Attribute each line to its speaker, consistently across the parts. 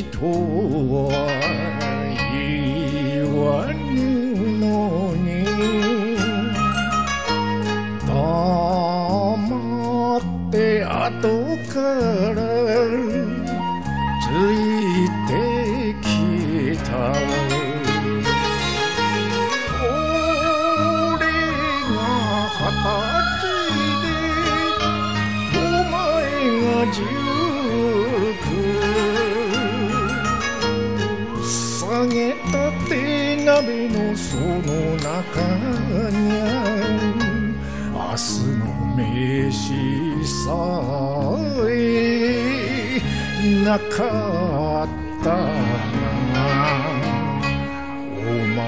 Speaker 1: とは言わぬのに黙って後からついてきた俺が20歳でお前が19下げたて鍋のその中に明日の飯さえなかったなお前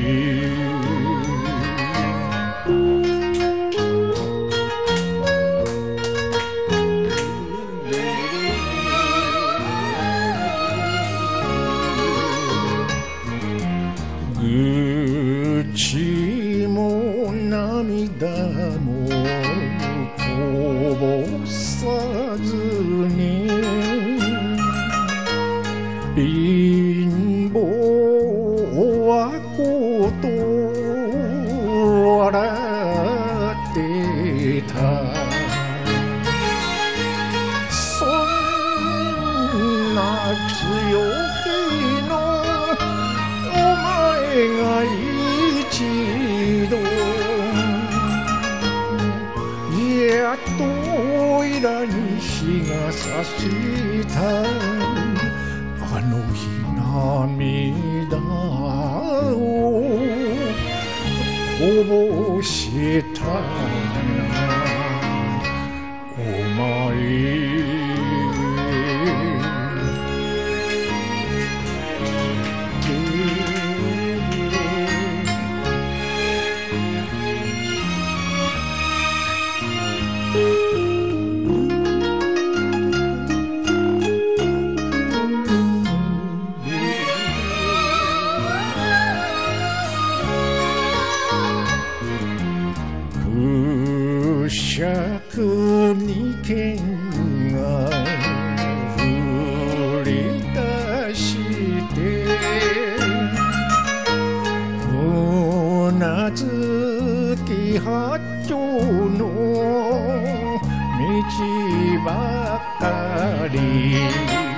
Speaker 1: 愚痴も涙もこぼさずに貧乏はこと笑ってたそんな強気のお前が一度やっとおいらに日が差したあの日涙をこぼしたお前くしゃくに剣が降り出してうなずき八丁の道ばかり